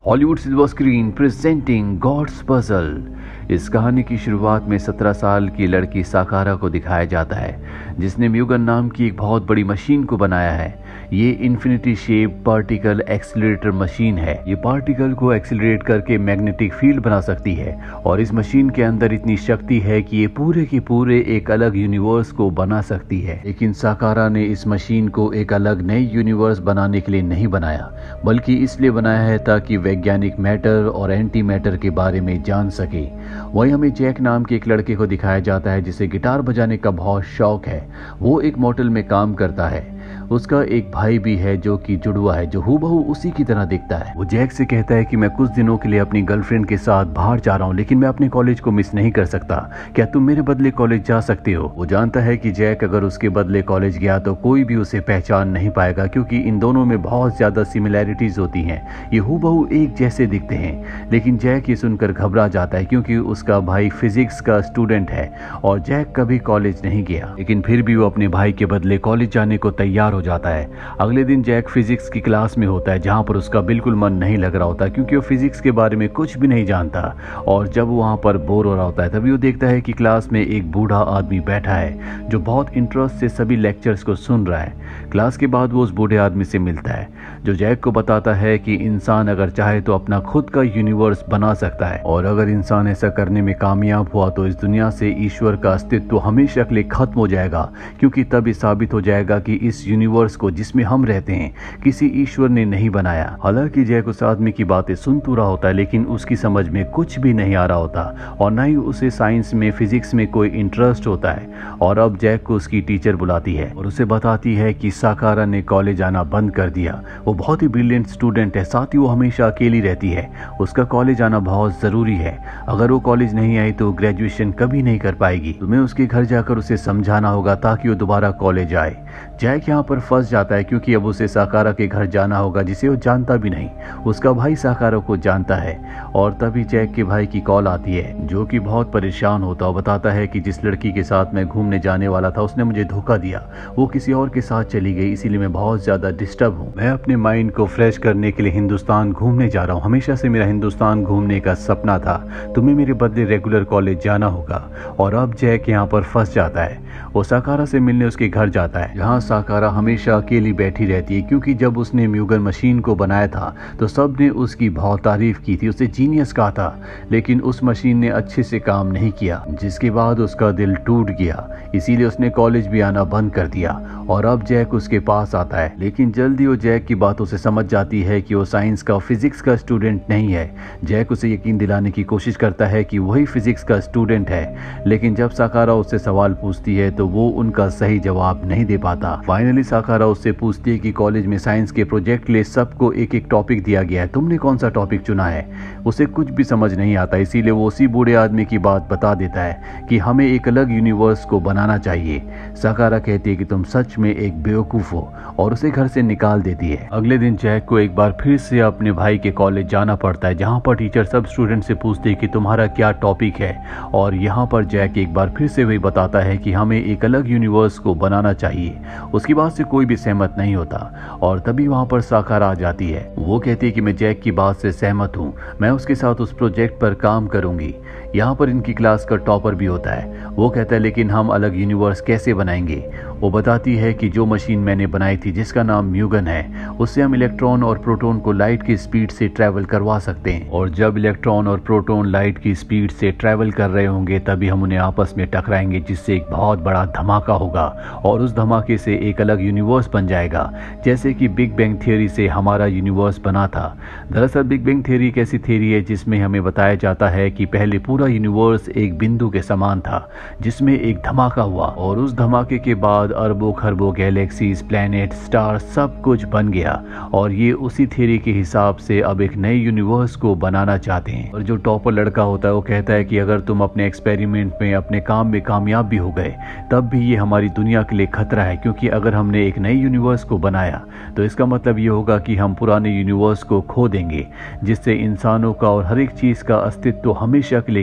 Hollywood silver screen presenting God's puzzle. इस कहानी की शुरुआत में 17 साल की लड़की साकारा को दिखाया जाता है जिसने म्यूगन नाम की एक बहुत बड़ी मशीन को बनाया है। ये infinity shape particle accelerator machine है। ये पार्टिकल को एक्सीलरेट करके मैग्नेटिक फील्ड बना सकती है और इस मशीन के अंदर इतनी शक्ति है कि ये पूरे के पूरे एक अलग यूनिवर्स को बना सकती है। लेकिन साकारा ने इस मशीन को एक अलग नई यूनिवर्स बनाने के लिए नहीं बनाया, बल्कि इसलिए बनाया है ताकि वैज्ञानिक मैटर और एंटी मैटर के बारे में जान सके। वहीं हमें जैक नाम के एक लड़के को दिखाया जाता है जिसे गिटार बजाने का बहुत शौक है। वो एक मोटेल में काम करता है। उसका एक भाई भी है जो कि जुड़वा है, जो हूबहू उसी की तरह दिखता है। वो जैक से कहता है कि मैं कुछ दिनों के लिए अपनी गर्लफ्रेंड के साथ बाहर जा रहा हूँ, लेकिन मैं अपने कॉलेज को मिस नहीं कर सकता। क्या तुम मेरे बदले कॉलेज जा सकते हो? वो जानता है कि जैक अगर उसके बदले कॉलेज गया तो कोई भी उसे पहचान नहीं पाएगा, क्योंकि इन दोनों में बहुत ज्यादा सिमिलैरिटीज होती हैं। ये हूबहू एक जैसे दिखते हैं। लेकिन जैक ये सुनकर घबरा जाता है क्योंकि उसका भाई फिजिक्स का स्टूडेंट है और जैक कभी कॉलेज नहीं गया। लेकिन फिर भी वो अपने भाई के बदले कॉलेज जाने को तैयार हो जाता है। अगले दिन जैक फिजिक्स की क्लास में होता है जहां पर उसका बिल्कुल मन नहीं लग रहा होता, क्योंकि वो फिजिक्स के बारे में कुछ भी नहीं जानता। और जब वो वहां पर बोर हो रहा होता है तभी वो देखता है कि क्लास में एक बूढ़ा आदमी बैठा है जो बहुत इंटरेस्ट से सभी लेक्चर्स को सुन रहा है। क्लास के बाद वो उस बूढ़े आदमी से मिलता है जो जैक को बताता है कि इंसान अगर चाहे तो अपना खुद का यूनिवर्स बना सकता है, और अगर इंसान ऐसा करने में कामयाब हुआ तो इस दुनिया से ईश्वर का अस्तित्व हमेशा के लिए खत्म हो जाएगा, क्योंकि तब ये साबित हो जाएगा कि इस यूनिवर्स को जिसमें हम रहते हैं किसी ईश्वर ने नहीं बनाया। हालांकि जैक उस आदमी की बातें सुन तो रहा होता है, लेकिन उसकी समझ में कुछ भी नहीं आ रहा होता और न ही उसे साइंस में फिजिक्स में कोई इंटरेस्ट होता है। और अब जैक को उसकी टीचर बुलाती है और उसे बताती है कि साकारा ने कॉलेज आना बंद कर दिया। वो बहुत ही ब्रिलियंट स्टूडेंट है, साथ ही वो हमेशा अकेली रहती है। उसका कॉलेज आना बहुत जरूरी है। अगर वो कॉलेज नहीं आई तो ग्रेजुएशन कभी नहीं कर पाएगी। तुम्हें उसके घर जाकर उसे समझाना होगा ताकि वो दोबारा कॉलेज आए। जैक यहाँ पर फंस जाता है क्योंकि अब उसे साकारा के घर जाना होगा जिसे वो जानता भी नहीं। उसका भाई साकारा को जानता है और तभी जैक के भाई की कॉल आती है जो कि बहुत परेशान होता और बताता है कि जिस लड़की के साथ मैं घूमने जाने वाला था उसने मुझे धोखा दिया। वो किसी और के साथ चली गई, इसीलिए मैं बहुत ज्यादा डिस्टर्ब हूँ। मैं अपने माइंड को फ्रेश करने के लिए हिंदुस्तान घूमने जा रहा हूँ। हमेशा से मेरा हिंदुस्तान घूमने का सपना था। तुम्हें मेरे बदले रेगुलर कॉलेज जाना होगा। और अब जैक यहाँ पर फंस जाता है। वो साकारा से मिलने उसके घर जाता है जहाँ साकारा हमेशा अकेली बैठी रहती है, क्योंकि जब उसने म्यूगन मशीन को बनाया था तो सबने उसकी बहुत तारीफ की थी, उसे जीनियस कहा था। लेकिन उस मशीन ने अच्छे से काम नहीं किया, जिसके बाद उसका दिल टूट गया। इसीलिए उसने कॉलेज भी आना बंद कर दिया और अब जैक उसके पास आता है। लेकिन जल्दी वो जैक की बातों से समझ जाती है कि वो साइंस का फिजिक्स का स्टूडेंट नहीं है। जैक उसे यकीन दिलाने की कोशिश करता है कि वही फिजिक्स का स्टूडेंट है, लेकिन जब साकारा उससे सवाल पूछती है तो वो उनका सही जवाब नहीं दे पाता। फाइनली साकारा उससे पूछती है कि कॉलेज में साइंस के प्रोजेक्ट के लिए सबको एक एक टॉपिक दिया गया है, तुमने कौन सा टॉपिक चुना है? उसे कुछ भी समझ नहीं आता, इसीलिए वो उसी बूढ़े आदमी की बात बता देता है कि हमें एक अलग यूनिवर्स को बनाना चाहिए। साकारा कहती है कि तुम सच में एक बेवकूफ हो और उसे घर से निकाल देती है। अगले दिन जैक को एक बार फिर से अपने भाई के कॉलेज जाना पड़ता है, जहाँ पर टीचर सब स्टूडेंट से पूछती है कि तुम्हारा क्या टॉपिक है। और यहाँ पर जैक एक बार फिर से वही बताता है कि हमें एक अलग यूनिवर्स को बनाना चाहिए। उसकी बात से कोई भी सहमत नहीं होता और तभी वहाँ पर साकारा आ जाती है। वो कहती है कि मैं जैक की बात से सहमत हूँ, मैं उसके साथ उस प्रोजेक्ट पर काम करूंगी। यहाँ पर इनकी क्लास का टॉपर भी होता है। वो कहता है लेकिन हम अलग यूनिवर्स कैसे बनाएंगे? वो बताती है कि जो मशीन मैंने बनाई थी जिसका नाम म्यूगन है, उससे हम इलेक्ट्रॉन और प्रोटॉन को लाइट की स्पीड से ट्रैवल करवा सकते हैं। और जब इलेक्ट्रॉन और प्रोटॉन लाइट की स्पीड से ट्रैवल कर रहे होंगे तभी हम उन्हें आपस में टकराएंगे, जिससे एक बहुत बड़ा धमाका होगा और उस धमाके से एक अलग यूनिवर्स बन जाएगा, जैसे कि बिग बैंग थियरी से हमारा यूनिवर्स बना था। दरअसल बिग बैंग थियरी एक ऐसी थियरी है जिसमें हमें बताया जाता है कि पहले पूरा यूनिवर्स एक बिंदु के समान था जिसमें एक धमाका हुआ और उस धमाके के बाद अरबों खरबों गैलेक्सीज, प्लैनेट, स्टार सब कुछ बन गया। और ये उसी थियरी के हिसाब से अब एक नए यूनिवर्स को बनाना चाहते हैं। और जो टॉपर लड़का होता है वो कहता है कि अगर तुम अपने एक्सपेरिमेंट में, अपने काम में कामयाब भी हो गए तब भी ये हमारी दुनिया के लिए खतरा है, क्योंकि अगर हमने एक नई यूनिवर्स को बनाया तो इसका मतलब ये होगा कि हम पुराने यूनिवर्स को खो देंगे, जिससे इंसानों का और हर एक चीज का अस्तित्व हमेशा के लिए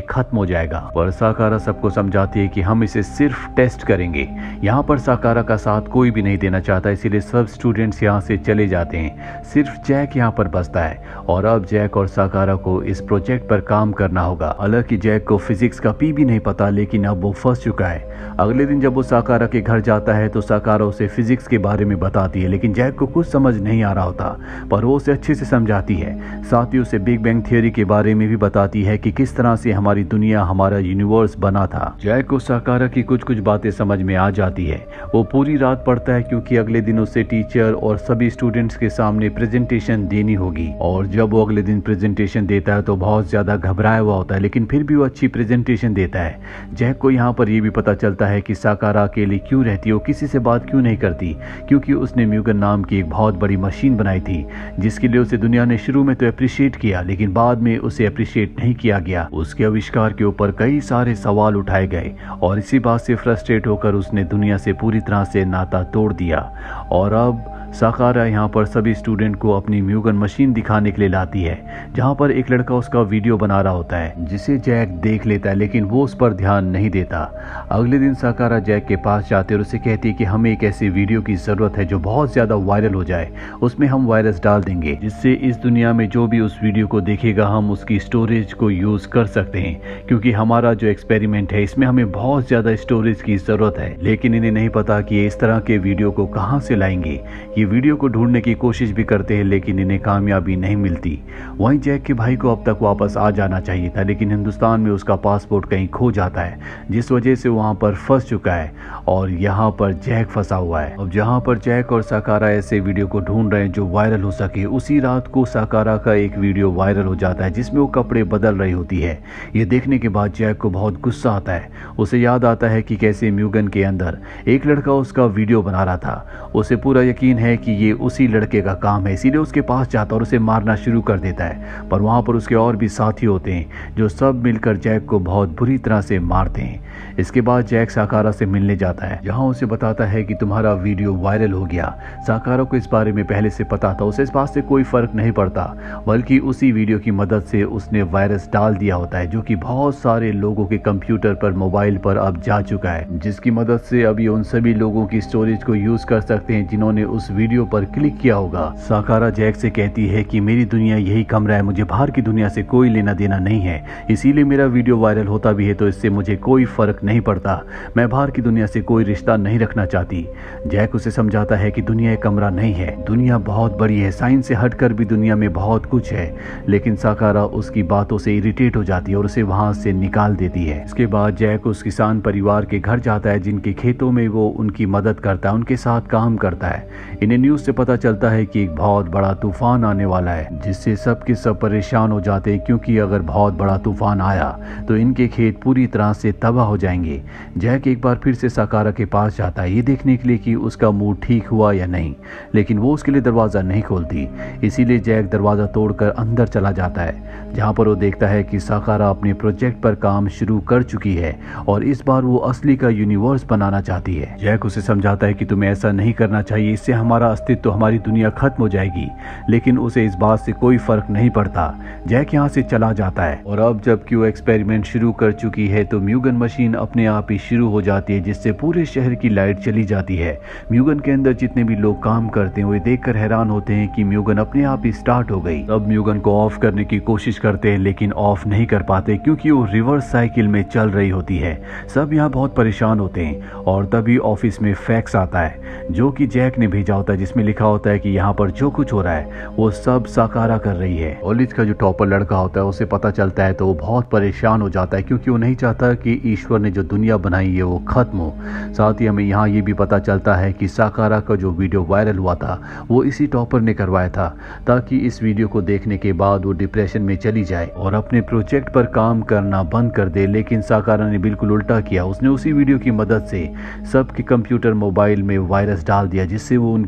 खत्म हो जाएगा। पर साकारा सबको समझाती है कि हम इसे सिर्फ टेस्ट करेंगे। यहाँ पर साकारा का साथ कोई भी नहीं देना चाहता, इसीलिए सब स्टूडेंट्स यहाँ से चले जाते हैं। सिर्फ जैक यहाँ पर बचता है और अब जैक और साकारा को इस प्रोजेक्ट पर काम करना होगा। हालांकि जैक को फिजिक्स का पी भी नहीं पता, लेकिन अब वो फंस चुका है। अगले दिन जब वो साकारा के घर जाता है तो साकारा उसे फिजिक्स के बारे में बताती है, लेकिन जैक को कुछ समझ नहीं आ रहा होता, पर वो उसे अच्छे से समझाती है। साथ ही उसे बिग बैंग थियरी के बारे में भी बताती है कि किस तरह से हमारी दुनिया, हमारा यूनिवर्स बना था। जैक को साकारा की कुछ कुछ बातें समझ में आ जाती है। वो पूरी रात पढ़ता है क्योंकि अगले दिन उसे टीचर और सभी स्टूडेंट्स के सामने प्रेजेंटेशन देनी होगी। और जब वो अगले दिन प्रेजेंटेशन देता है तो बहुत ज्यादा घबराया हुआ होता है, लेकिन फिर भी वो अच्छी प्रेजेंटेशन देता है। जैक को यहाँ पर यह भी पता चलता है कि साकारा अकेली क्यों रहती है, वो किसी से बात क्यों नहीं करती, क्योंकि उसने म्यूगन नाम की एक बहुत बड़ी मशीन बनाई थी, जिसके लिए उसे दुनिया ने शुरू में तो अप्रिशिएट किया, लेकिन बाद में उसे अप्रिशिएट नहीं किया गया। उसके आविष्कार के ऊपर कई सारे सवाल उठाए गए और इसी बात से फ्रस्ट्रेट होकर उसने दुनिया से पूरी तरह से नाता तोड़ दिया। और अब साकारा यहाँ पर सभी स्टूडेंट को अपनी म्यूगन मशीन दिखाने के लिए लाती है, जहाँ पर एक लड़का उसका वीडियो बना रहा होता है, जिसे जैक देख लेता है, लेकिन वो उस पर ध्यान नहीं देता। अगले दिन साकारा जैक के पास जाते और उसे कहती है कि हमें एक ऐसी वीडियो की जरूरत है जो बहुत ज्यादा वायरल हो जाए, उसमें हम वायरस डाल देंगे, जिससे इस दुनिया में जो भी उस वीडियो को देखेगा हम उसकी स्टोरेज को यूज कर सकते हैं, क्योंकि हमारा जो एक्सपेरिमेंट है इसमें हमें बहुत ज्यादा स्टोरेज की जरूरत है। लेकिन इन्हें नहीं पता कि ये इस तरह के वीडियो को कहाँ से लाएंगे। ये वीडियो को ढूंढने की कोशिश भी करते हैं, लेकिन इन्हें कामयाबी नहीं मिलती। वहीं जैक के भाई को अब तक वापस आ जाना चाहिए था, लेकिन हिंदुस्तान में उसका पासपोर्ट कहीं खो जाता है, जिस वजह से वहां पर फंस चुका है और यहाँ पर जैक फंसा हुआ है। अब जहाँ पर जैक और साकारा ऐसे वीडियो को ढूंढ रहे हैं जो वायरल हो सके, उसी रात को साकारा का एक वीडियो वायरल हो जाता है जिसमें वो कपड़े बदल रही होती है। ये देखने के बाद जैक को बहुत गुस्सा आता है। उसे याद आता है कि कैसे म्यूगन के अंदर एक लड़का उसका वीडियो बना रहा था। उसे पूरा यकीन है कि ये उसी लड़के का काम है, इसीलिए उसके पास जाता और उसे मारना शुरू कर देता है। पर वहां पर उसके और भी साथी होते हैं जो सब मिलकर जैक को बहुत बुरी तरह से मारते हैं। इसके बाद जैक साकारा से मिलने जाता है, जहां उसे बताता है कि तुम्हारा वीडियो वायरल हो गया। साकारा को इस बारे में पहले से पता था, उसे इस बात से कोई फर्क नहीं पड़ता, बल्कि उसी वीडियो की मदद से उसने वायरस डाल दिया होता है, जो कि बहुत सारे लोगों के कंप्यूटर पर, मोबाइल पर अब जा चुका है, जिसकी मदद से अभी उन सभी लोगों की स्टोरेज को यूज कर सकते हैं जिन्होंने उस वीडियो पर क्लिक किया होगा। साकारा जैक से कहती है कि मेरी दुनिया यही कमरा है, मुझे बाहर की दुनिया से कोई लेना देना नहीं है, इसीलिए मेरा वीडियो वायरल होता भी है तो इससे मुझे कोई फर्क नहीं पड़ता, मैं बाहर की दुनिया से कोई रिश्ता नहीं रखना चाहती। जैक उसे समझाता है कि दुनिया एक कमरा नहीं है, दुनिया बहुत बड़ी है, साइंस से हटकर भी दुनिया में बहुत कुछ है। लेकिन साकारा उसकी बातों से इरिटेट हो जाती है और उसे वहां से निकाल देती है। इसके बाद जैक उस किसान परिवार के घर जाता है जिनके खेतों में वो उनकी मदद करता है, उनके साथ काम करता है। इन्हें न्यूज से पता चलता है कि एक बहुत बड़ा तूफान आने वाला है, जिससे सब के सब परेशान हो जाते हैं, क्योंकि अगर बहुत बड़ा तूफान आया तो इनके खेत पूरी तरह से तबाह हो जाएंगे। जैक एक बार फिर से साकारा के पास जाता है, ये देखने के लिए कि उसका मूड ठीक हुआ या नहीं, लेकिन वो उसके लिए दरवाजा नहीं खोलती। इसीलिए जैक दरवाजा तोड़कर अंदर चला जाता है, जहां पर वो देखता है कि साकारा अपने प्रोजेक्ट पर काम शुरू कर चुकी है और इस बार वो असली का यूनिवर्स बनाना चाहती है। जैक उसे समझाता है कि तुम्हें ऐसा नहीं करना चाहिए, इससे हमारा अस्तित्व, हमारी दुनिया खत्म हो जाएगी, लेकिन उसे इस बात से कोई फर्क नहीं पड़ता। जैक यहाँ से चला जाता है और अब जबकि वो एक्सपेरिमेंट शुरू कर चुकी है तो म्यूगन मशीन अपने आप ही शुरू हो जाती है, जिससे पूरे शहर की लाइट चली जाती है। म्यूगन के अंदर जितने भी लोग काम करते हैं वे देखकर हैरान होते हैं कि म्यूगन अपने आप ही स्टार्ट हो गई। अब म्यूगन को ऑफ करने की कोशिश करते हैं, लेकिन ऑफ नहीं कर पाते क्योंकि वो रिवर्स साइकिल में चल रही होती है। सब यहाँ बहुत परेशान होते हैं और तभी ऑफिस में फैक्स आता है जो कि जैक ने भेजा होता है, जिसमें लिखा होता है कि यहाँ पर जो कुछ हो रहा है वो सब साकारा कर रही है। कॉलेज का जो टॉपर लड़का होता है उसे पता चलता है तो वो बहुत परेशान हो जाता है, क्योंकि वो नहीं चाहता कि ईश्वर ने जो दुनिया बनाई है वो खत्म हो। साथ ही हमें यहाँ ये भी पता चलता है कि साकारा का जो वीडियो वायरल हुआ था वो इसी टॉपर ने करवाया था, ताकि इस वीडियो को देखने के बाद वो डिप्रेशन में चली जाए और अपने प्रोजेक्ट पर काम करना बंद कर दे। लेकिन साकारा ने बिल्कुल उल्टा किया, उसने उसी वीडियो की मदद से सबके कंप्यूटर, मोबाइल में वायरस डाल दिया, जिससे वो उनके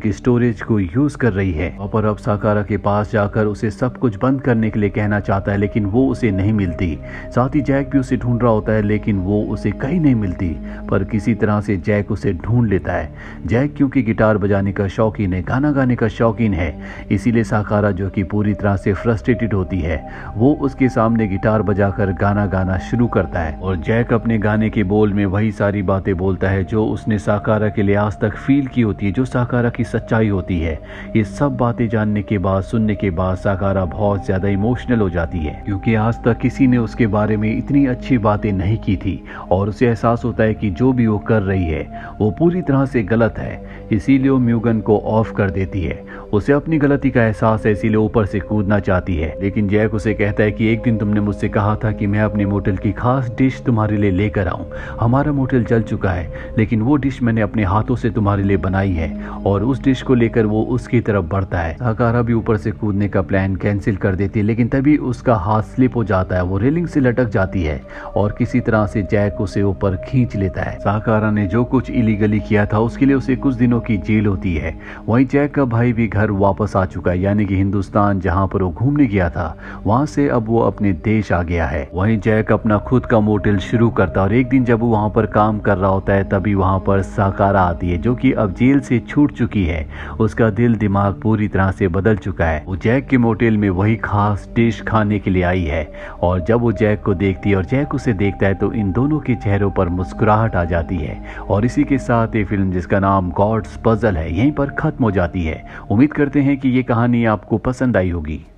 मिल्क स्टोरेज को यूज कर रही है। और अब साकारा के पास जाकर उसे सब कुछ बंद करने के लिए कहना चाहता है, लेकिन वो उसे नहीं मिलती। साथ ही जैक भी उसे ढूंढ रहा होता है, लेकिन वो उसे कहीं नहीं मिलती। पर किसी तरह से जैक उसे ढूंढ लेता है। जैक क्योंकि गिटार बजाने का शौकीन है, गाना गाने का शौकीन है, इसीलिए साकारा जो कि पूरी तरह से फ्रस्ट्रेटेड होती है, वो उसके सामने गिटार बजाकर गाना गाना शुरू करता है। और जैक अपने गाने के बोल में वही सारी बातें बोलता है जो उसने साकारा के लिए आज तक फील की होती है, जो साकारा की सच्चाई होती है। ये सब बातें जानने के बाद, सुनने के बाद साकारा बहुत ज्यादा इमोशनल हो जाती है, क्योंकि आज तक किसी ने उसके बारे में इतनी अच्छी बातें नहीं की थी। और उसे एहसास होता है कि जो भी वो कर रही है वो पूरी तरह से गलत है, इसीलिए वो म्यूगन को ऑफ कर देती है। उसे अपनी गलती का एहसास है, इसीलिए ऊपर से कूदना चाहती है। लेकिन जैक उसे कहता है कि एक दिन तुमने मुझसे कहा था कि मैं अपने मोटेल की खास डिश तुम्हारे लिए लेकर आऊं। हमारा मोटेल जल चुका है, लेकिन वो डिश मैंने अपने हाथों से तुम्हारे लिए बनाई है। और उस डिश को लेकर वो उसकी तरफ बढ़ता है। साकारा भी ऊपर से कूदने का प्लान कैंसिल कर देती है, लेकिन तभी उसका हाथ स्लिप हो जाता है, वो रेलिंग से लटक जाती है और किसी तरह से जैक उसे ऊपर खींच लेता है। साकारा ने जो कुछ इलीगली किया था उसके लिए उसे कुछ दिनों की जेल होती है। वहीं जैक का भाई भी घर वापस आ चुका है, यानी कि हिंदुस्तान जहां पर वो घूमने गया था वहां से अब वो अपने देश आ गया है। वहीं जैक अपना खुद का मोटेल शुरू करता है और एक दिन जब वो वहां पर काम कर रहा होता है तभी वहां पर साकारा आती है, जो कि अब जेल से छूट चुकी है। उसका दिल दिमाग पूरी तरह से बदल चुका है। वो जैक के मोटेल में वही खास डिश खाने के लिए आई है और जब वो जैक को देखती है और जैक उसे देखता है तो इन दोनों के चेहरों पर मुस्कुराहट आ जाती है। और इसी के साथ ये फिल्म, जिसका नाम गॉड्स पजल है, यहीं पर खत्म हो जाती है। उम्मीद करते हैं कि ये कहानी आपको पसंद आई होगी।